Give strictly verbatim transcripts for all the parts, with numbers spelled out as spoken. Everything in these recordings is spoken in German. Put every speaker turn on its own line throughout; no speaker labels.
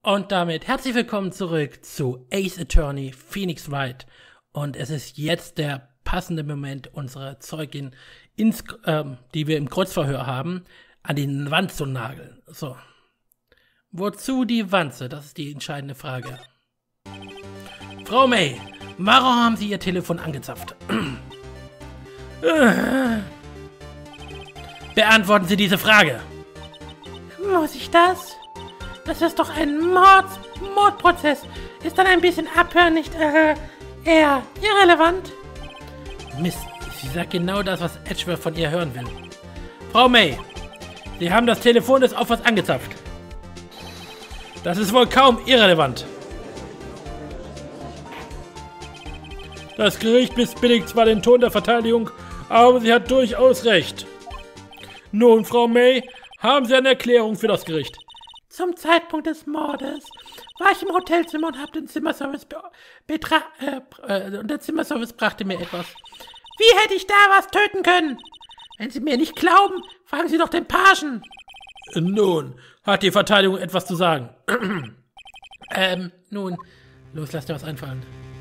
Und damit herzlich willkommen zurück zu Ace Attorney Phoenix Wright. Und es ist jetzt der passende Moment, unsere Zeugin, ins, ähm, die wir im Kreuzverhör haben, an die Wand zu nageln. So. Wozu die Wanze? Das ist die entscheidende Frage. Frau May, warum haben Sie Ihr Telefon angezapft? Beantworten Sie diese Frage.
Muss ich das? Das ist doch ein Mord, Mordprozess. Ist dann ein bisschen abhören nicht äh, eher irrelevant?
Mist, sie sagt genau das, was Edgeworth von ihr hören will. Frau May, Sie haben das Telefon des Opfers angezapft. Das ist wohl kaum irrelevant. Das Gericht missbilligt zwar den Ton der Verteidigung, aber sie hat durchaus recht. Nun, Frau May, haben Sie eine Erklärung für das Gericht?
Zum Zeitpunkt des Mordes war ich im Hotelzimmer und habe den Zimmerservice be betra äh, äh, und der Zimmerservice brachte mir etwas. Wie hätte ich da was töten können? Wenn Sie mir nicht glauben, fragen Sie doch den Pagen.
Nun, hat die Verteidigung etwas zu sagen? ähm, nun, los, lass dir was einfallen.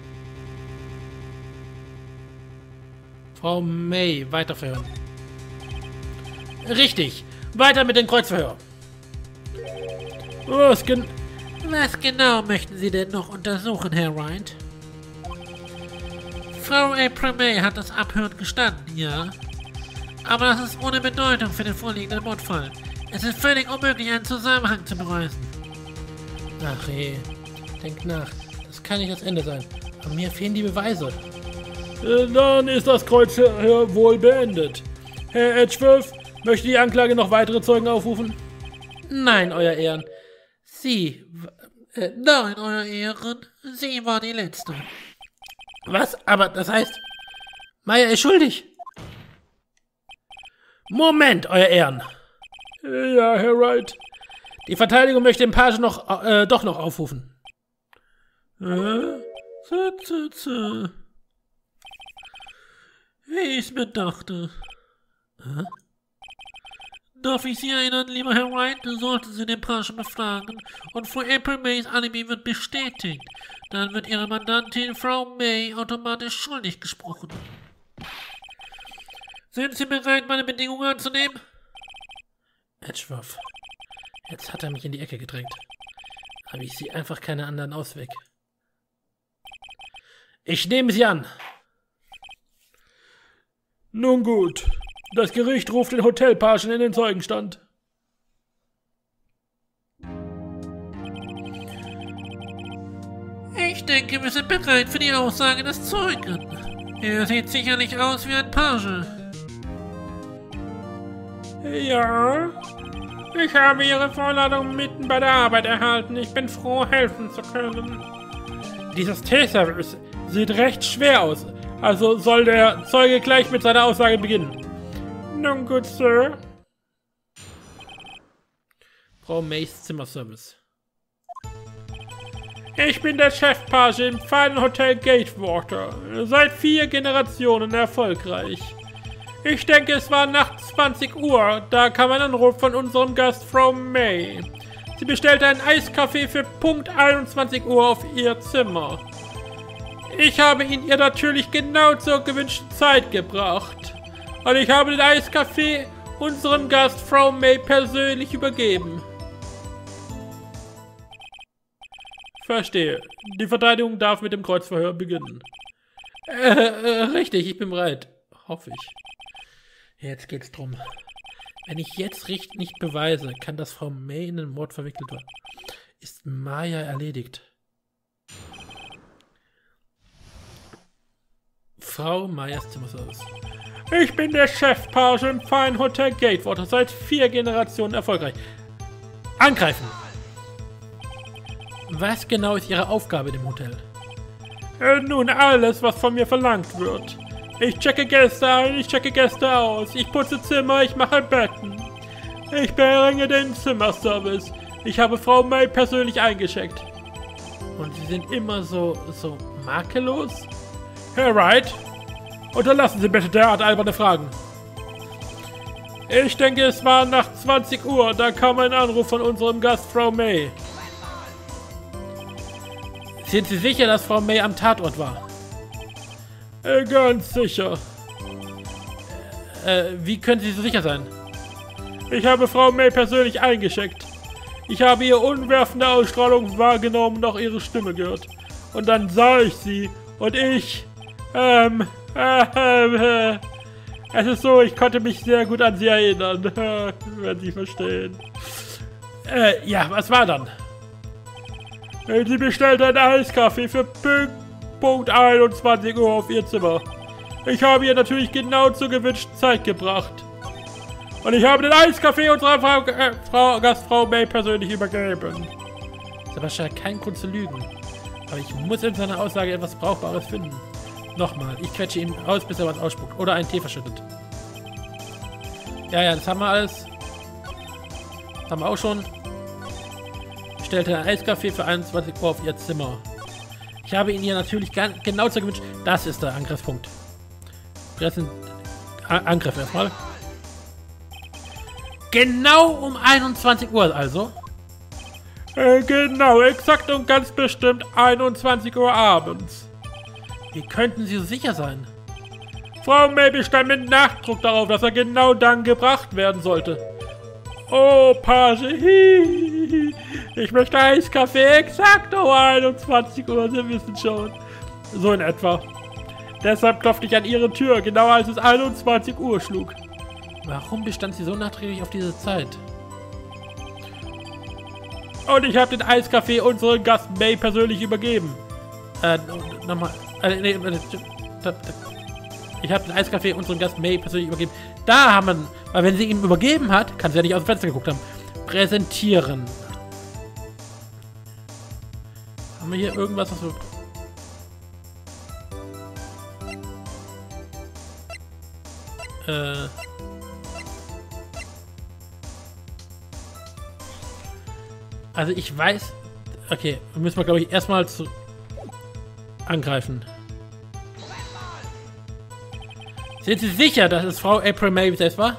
Frau May, weiterverhören. Richtig, weiter mit dem Kreuzverhör. Was, gen
Was genau möchten Sie denn noch untersuchen, Herr Wright? Frau April May hat das Abhören gestanden, ja? Aber das ist ohne Bedeutung für den vorliegenden Mordfall. Es ist völlig unmöglich, einen Zusammenhang zu beweisen.
Ach je, denk nach. Das kann nicht das Ende sein. Aber mir fehlen die Beweise. Äh, dann ist das Kreuzverhör wohl beendet. Herr Edgeworth, möchte die Anklage noch weitere Zeugen aufrufen? Nein, Euer Ehren. Sie...
Äh, nein, Euer Ehren. Sie war die Letzte.
Was? Aber das heißt... Meyer ist schuldig. Moment, Euer Ehren. Ja, Herr Wright. Die Verteidigung möchte den Page noch, äh, doch noch aufrufen.
Äh? Z, z, z. Wie ich mir dachte.
Hä?
Darf ich Sie erinnern, lieber Herr Wright, sollten Sie den Pagen befragen und Frau April Mays Alibi wird bestätigt, dann wird Ihre Mandantin Frau May automatisch schuldig gesprochen. Sind Sie bereit, meine Bedingungen anzunehmen?
Edgeworth, jetzt hat er mich in die Ecke gedrängt. Aber ich sehe einfach keinen anderen Ausweg. Ich nehme sie an. Nun gut. Das Gericht ruft den Hotelpagen in den Zeugenstand.
Ich denke, wir sind bereit für die Aussage des Zeugen. Er sieht sicherlich aus wie ein Page.
Ja, ich habe Ihre Vorladung mitten bei der Arbeit erhalten. Ich bin froh, helfen zu können.
Dieses T-Service sieht recht schwer aus. Also soll der Zeuge gleich mit seiner Aussage beginnen.
Nun gut, Sir.
Frau Mays Zimmerservice.
Ich bin der Chefpage im feinen Hotel Gatewater. Seit vier Generationen erfolgreich. Ich denke, es war nachts zwanzig Uhr. Da kam ein Anruf von unserem Gast Frau May. Sie bestellte einen Eiskaffee für Punkt einundzwanzig Uhr auf ihr Zimmer. Ich habe ihn ihr natürlich genau zur gewünschten Zeit gebracht. Und ich habe den Eiskaffee unserem Gast Frau May persönlich übergeben.
Verstehe. Die Verteidigung darf mit dem Kreuzverhör beginnen. Äh, äh, richtig, ich bin bereit. Hoffe ich. Jetzt geht's drum. Wenn ich jetzt richtig nicht beweise, kann das Frau May in den Mord verwickelt werden. Ist Maya erledigt. Frau Mayers Zimmerservice.
Ich bin der Chefpage im feinen Hotel Gatewater, seit vier Generationen erfolgreich.
Angreifen! Was genau ist Ihre Aufgabe im Hotel?
Äh, nun, alles, was von mir verlangt wird. Ich checke Gäste ein, ich checke Gäste aus, ich putze Zimmer, ich mache Betten. Ich bringe den Zimmerservice. Ich habe Frau May persönlich eingecheckt.
Und Sie sind immer so, so makellos?
Herr Wright, unterlassen Sie bitte derart alberne Fragen. Ich denke, es war nach zwanzig Uhr, da kam ein Anruf von unserem Gast Frau May.
Sind Sie sicher, dass Frau May am Tatort war?
Äh, ganz sicher.
Äh, wie können Sie so sicher sein?
Ich habe Frau May persönlich eingeschickt. Ich habe ihre unwerfende Ausstrahlung wahrgenommen und auch ihre Stimme gehört. Und dann sah ich sie und ich, ähm, äh, äh, es ist so, ich konnte mich sehr gut an sie erinnern, wenn Sie verstehen.
Äh, ja, was war dann?
Sie bestellte einen Eiskaffee für Punkt einundzwanzig Uhr auf ihr Zimmer. Ich habe ihr natürlich genau zur gewünschten Zeit gebracht. Und ich habe den Eiskaffee unserer Frau, äh, Frau Gastfrau May persönlich übergeben.
Sebastian hat keinen Grund zu lügen. Aber ich muss in seiner Aussage etwas Brauchbares finden. Nochmal, ich quetsche ihn aus, bis er was ausspuckt. Oder einen Tee verschüttet. Ja, ja, das haben wir alles. Das haben wir auch schon. Stellte einen Eiskaffee für einundzwanzig Uhr auf ihr Zimmer. Ich habe ihn ihr natürlich ganz genau so gewünscht. Das ist der Angriffspunkt. Präsent Angriff erstmal. Genau um einundzwanzig Uhr also.
Äh, genau, exakt und ganz bestimmt einundzwanzig Uhr abends.
Wie könnten Sie so sicher sein?
Frau May bestand mit Nachdruck darauf, dass er genau dann gebracht werden sollte. Oh, Page, hihihi. Ich möchte Eiskaffee exakt um einundzwanzig Uhr, Sie wissen schon. So in etwa. Deshalb klopfte ich an Ihre Tür, genau als es einundzwanzig Uhr schlug.
Warum bestand sie so nachträglich auf diese Zeit?
Und ich habe den Eiskaffee unserem Gast May persönlich übergeben.
Äh, nochmal. Äh, nee, äh, ich habe den Eiskaffee unserem Gast May persönlich übergeben. Da haben wir, weil wenn sie ihm übergeben hat, kann sie ja nicht aus dem Fenster geguckt haben. Präsentieren. Haben wir hier irgendwas, was wir... Äh... Also ich weiß... Okay, müssen wir, glaube ich, erstmal zu... angreifen. Sind Sie sicher, dass es Frau April May selbst war?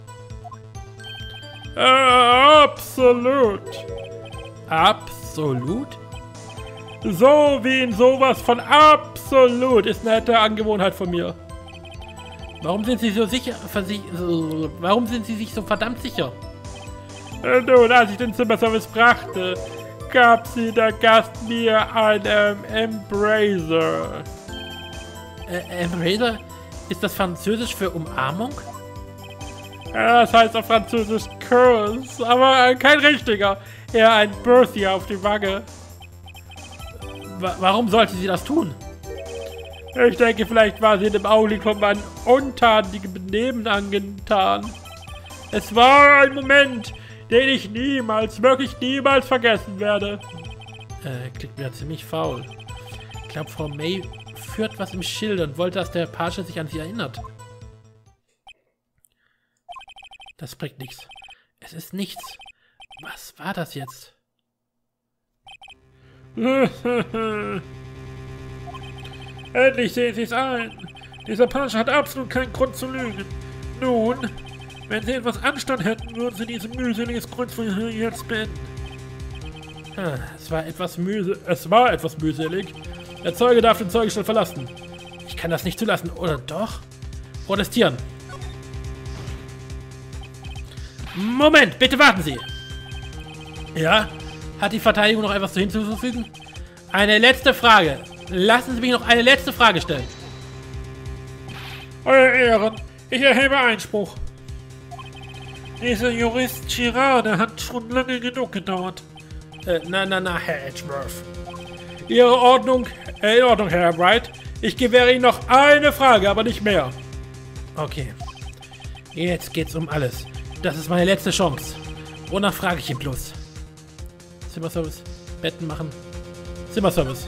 Äh, absolut.
Absolut?
So wie in sowas von absolut ist eine nette Angewohnheit von mir.
Warum sind Sie so sicher? Warum sind Sie sich so verdammt sicher?
Äh, nun, als ich den Zimmerservice brachte, gab sie der Gast mir ein ähm, Embracer.
Äh, Embracer? Ist das Französisch für Umarmung?
Ja, das heißt auf Französisch Curse, aber äh, kein richtiger. Eher ein Birthia auf die Wange.
Wa warum sollte sie das tun?
Ich denke, vielleicht war sie in dem Augenblick von meinem untadeligen Benehmen angetan. Es war ein Moment, den ich niemals, wirklich niemals vergessen werde.
Äh, klingt mir ziemlich faul. Ich glaube, Frau May führt was im Schilde und wollte, dass der Page sich an sie erinnert. Das bringt nichts. Es ist nichts. Was war das jetzt?
Endlich sehen Sie es ein. Dieser Page hat absolut keinen Grund zu lügen. Nun, wenn Sie etwas Anstand hätten, würden Sie dieses mühseliges Kreuzverhör jetzt beenden.
Ah, es war etwas mühselig. Es war etwas mühselig. Der Zeuge darf den Zeugenstand verlassen. Ich kann das nicht zulassen, oder doch? Protestieren. Moment, bitte warten Sie. Ja? Hat die Verteidigung noch etwas hinzuzufügen? Eine letzte Frage. Lassen Sie mich noch eine letzte Frage stellen.
Euer Ehren, ich erhebe Einspruch. Dieser Jurist Girard, der hat schon lange genug gedauert.
Äh, na, na, na, Herr Edgeworth.
Ihre Ordnung, äh, in Ordnung, Herr Wright. Ich gewähre Ihnen noch eine Frage, aber nicht mehr.
Okay. Jetzt geht's um alles. Das ist meine letzte Chance. Wonach frage ich ihn bloß? Zimmerservice. Betten machen. Zimmerservice.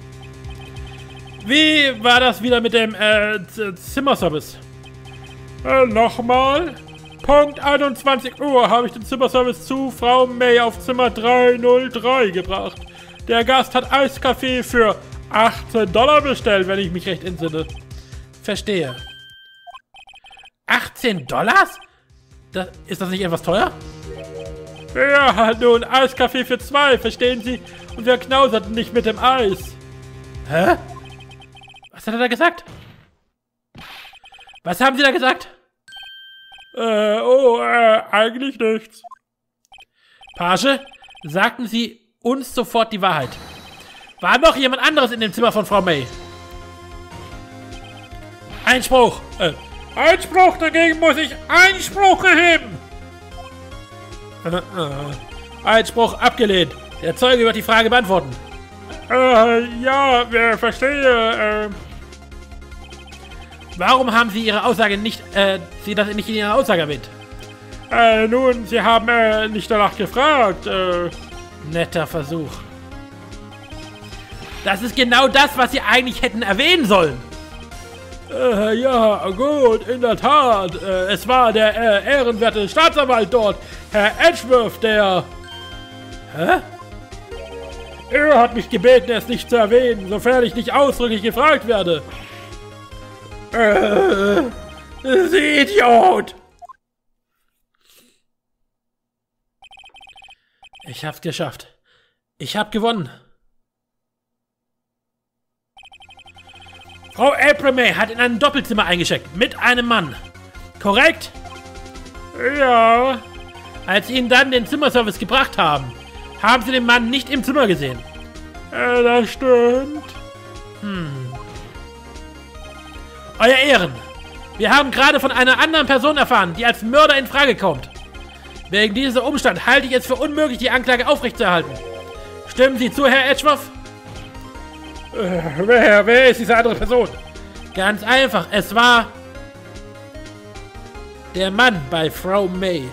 Wie war das wieder mit dem äh, Zimmerservice?
Äh, nochmal? Punkt einundzwanzig Uhr habe ich den Zimmerservice zu Frau May auf Zimmer dreihundertdrei gebracht. Der Gast hat Eiskaffee für achtzehn Dollar bestellt, wenn ich mich recht entsinne.
Verstehe. achtzehn Dollars? Das, ist das nicht etwas teuer?
Ja, nun, Eiskaffee für zwei, verstehen Sie? Und wir knauserten nicht mit dem Eis.
Hä? Was hat er da gesagt? Was haben Sie da gesagt?
Äh, oh, äh, eigentlich nichts.
Page, sagten Sie uns sofort die Wahrheit. War noch jemand anderes in dem Zimmer von Frau May? Einspruch!
Äh, Einspruch, dagegen muss ich Einspruch erheben!
Äh, äh, Einspruch abgelehnt. Der Zeuge wird die Frage beantworten.
Äh, ja, wir verstehe, äh...
Warum haben Sie Ihre Aussage nicht, äh, Sie das nicht in Ihrer Aussage erwähnt?
Äh, nun, Sie haben, äh, nicht danach gefragt, äh...
Netter Versuch. Das ist genau das, was Sie eigentlich hätten erwähnen sollen.
Äh, ja, gut, in der Tat. Äh, es war der äh, ehrenwerte Staatsanwalt dort, Herr Edgeworth, der...
Hä?
Er hat mich gebeten, es nicht zu erwähnen, sofern ich nicht ausdrücklich gefragt werde. Äh, Sie Idiot!
Ich hab's geschafft. Ich hab gewonnen. Frau April May hat in einem Doppelzimmer eingecheckt. Mit einem Mann. Korrekt?
Ja.
Als Sie ihn dann den Zimmerservice gebracht haben, haben Sie den Mann nicht im Zimmer gesehen.
Äh, das stimmt.
Hm. Euer Ehren. Wir haben gerade von einer anderen Person erfahren, die als Mörder in Frage kommt. Wegen dieser Umstand halte ich es für unmöglich, die Anklage aufrechtzuerhalten. Stimmen Sie zu, Herr Edgeworth?
Äh, wer, wer ist diese andere Person?
Ganz einfach, es war der Mann bei Frau May.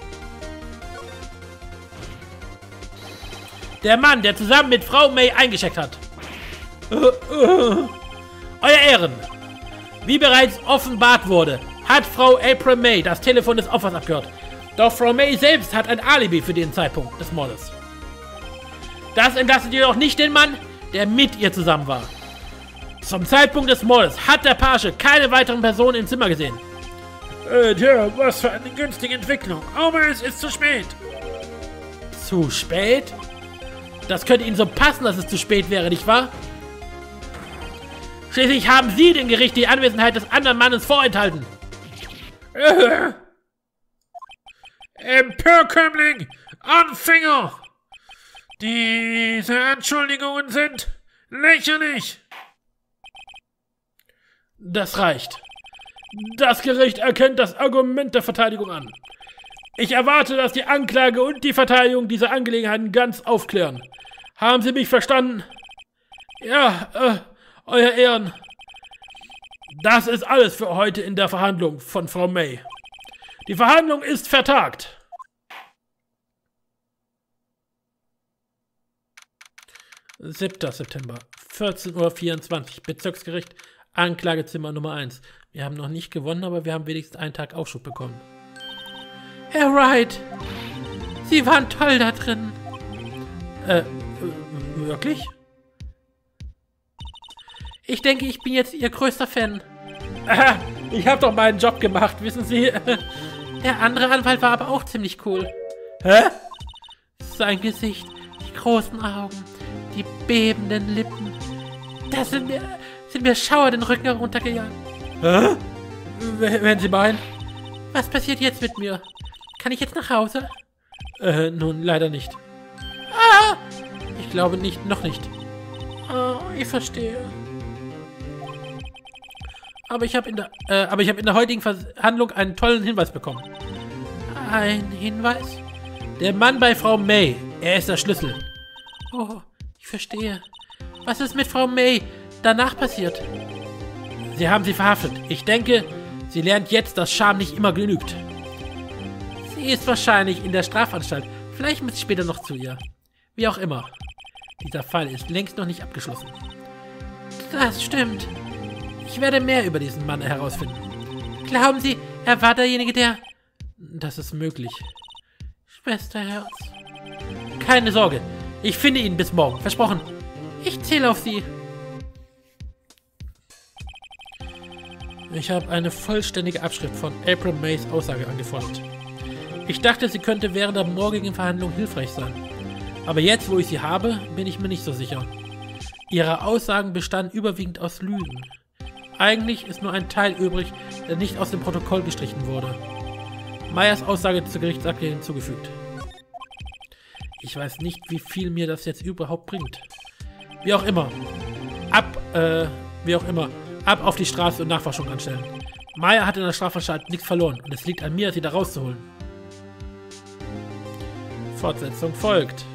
Der Mann, der zusammen mit Frau May eingecheckt hat. Uh, uh. Euer Ehren, wie bereits offenbart wurde, hat Frau April May das Telefon des Opfers abgehört. Doch Frau May selbst hat ein Alibi für den Zeitpunkt des Mordes. Das entlastet jedoch nicht den Mann, der mit ihr zusammen war. Zum Zeitpunkt des Mordes hat der Page keine weiteren Personen im Zimmer gesehen.
Äh, tja, was für eine günstige Entwicklung. Aber es ist zu spät.
Zu spät? Das könnte Ihnen so passen, dass es zu spät wäre, nicht wahr? Schließlich haben Sie dem Gericht die Anwesenheit des anderen Mannes vorenthalten.
Äh. Empörkömmling! Anfänger! Diese Anschuldigungen sind lächerlich!
Das reicht. Das Gericht erkennt das Argument der Verteidigung an. Ich erwarte, dass die Anklage und die Verteidigung diese Angelegenheiten ganz aufklären. Haben Sie mich verstanden? Ja, äh, Euer Ehren. Das ist alles für heute in der Verhandlung von Frau May. Die Verhandlung ist vertagt. siebter September, vierzehn Uhr vierundzwanzig, Bezirksgericht, Anklagezimmer Nummer eins. Wir haben noch nicht gewonnen, aber wir haben wenigstens einen Tag Aufschub bekommen. Herr Wright, Sie waren toll da drin. Äh, äh, wirklich? Ich denke, ich bin jetzt Ihr größter Fan. Aha, ich habe doch meinen Job gemacht, wissen Sie. Der andere Anwalt war aber auch ziemlich cool. Hä? Sein Gesicht, die großen Augen, die bebenden Lippen. Da sind mir, sind mir Schauer den Rücken heruntergegangen. Hä? W- wenn Sie meinen. Was passiert jetzt mit mir? Kann ich jetzt nach Hause? Äh, nun, leider nicht. Ah! Ich glaube nicht, noch nicht. Oh, ich verstehe. Aber ich habe in der, äh, aber ich habe in der heutigen Verhandlung einen tollen Hinweis bekommen. Ein Hinweis? Der Mann bei Frau May. Er ist der Schlüssel. Oh, ich verstehe. Was ist mit Frau May danach passiert? Sie haben sie verhaftet. Ich denke, sie lernt jetzt, dass Scham nicht immer genügt. Sie ist wahrscheinlich in der Strafanstalt. Vielleicht muss ich später noch zu ihr. Wie auch immer. Dieser Fall ist längst noch nicht abgeschlossen. Das stimmt. Ich werde mehr über diesen Mann herausfinden. Glauben Sie, er war derjenige, der... Das ist möglich. Schwesterherz. Keine Sorge. Ich finde ihn bis morgen. Versprochen. Ich zähle auf Sie. Ich habe eine vollständige Abschrift von April Mays Aussage angefordert. Ich dachte, sie könnte während der morgigen Verhandlung hilfreich sein. Aber jetzt, wo ich sie habe, bin ich mir nicht so sicher. Ihre Aussagen bestanden überwiegend aus Lügen. Eigentlich ist nur ein Teil übrig, der nicht aus dem Protokoll gestrichen wurde. Meyers Aussage zur Gerichtsakte hinzugefügt. Ich weiß nicht, wie viel mir das jetzt überhaupt bringt. Wie auch immer. Ab, äh, wie auch immer. Ab auf die Straße und Nachforschung anstellen. Meyer hat in der Strafanstalt nichts verloren und es liegt an mir, sie da rauszuholen. Fortsetzung folgt.